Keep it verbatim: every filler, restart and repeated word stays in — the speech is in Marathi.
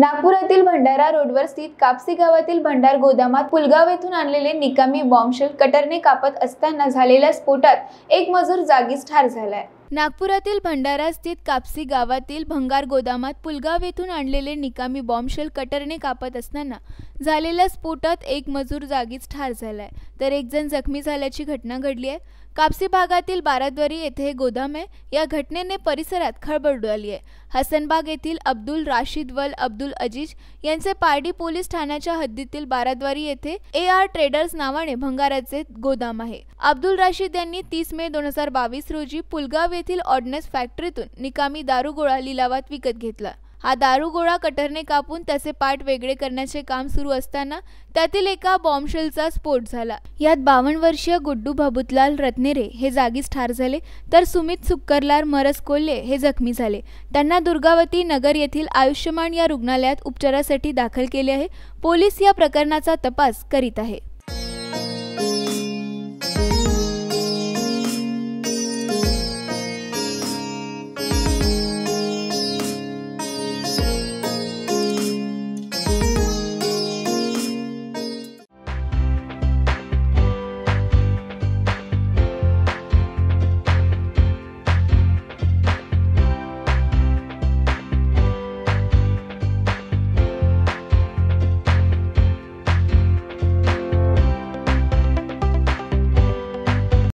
नागपुरातील भंडारा रोडवर स्थित कापसी गावातील भंडार गोदामात पुलगाव येथून आणलेले निकामी बॉम्बशेल कटरने कापत असताना झालेल्या स्फोटात एक मजूर जागीच ठार झालाय। नागपुरातील भंडारा स्थित कापसी गावातील भंगार गोदामात पुलगाव येथून आणलेले निकामी बॉम्बशेल कटरने कापत असताना झालेल्या स्फोटात एक मजूर जागीच ठार झालाय, तर एक जण जखमी झाल्याची घटना घडली आहे। कापसी भागातील बाराद्वारी येथे हे गोदाम आहे। या घटनेने परिसरात खळबळ उडाली आहे। हसनबाग येथील अब्दुल राशीद वल अब्दुल अजीज यांचे पारडी पोलीस ठाण्याच्या हद्दीतील बाराद्वारी येथे ए आर ट्रेडर्स नावाने भंगाराचे गोदाम आहे। अब्दुल राशीद यांनी तीस मे दोन हजार बावीस रोजी पुलगाव येथील ऑर्डनेन्स फॅक्टरीतून निकामी दारूगोळा लिलावात विकत घेतला। हा दारूगोळा कटरने कापून त्याचे पार्ट वेगळे करण्याचे काम सुरू असताना त्यातील एका बॉम्बशेलचा स्फोट झाला। यात बावन्न वर्षीय गुड्डू भभूतलाल रत्नेरे हे जागीच ठार झाले, तर सुमित सुक्करलाल मरस कोल्हे हे जखमी झाले। त्यांना दुर्गावती नगर येथील आयुष्यमान या रुग्णालयात उपचारासाठी दाखल केले आहे। पोलीस या प्रकरणाचा तपास करीत आहे।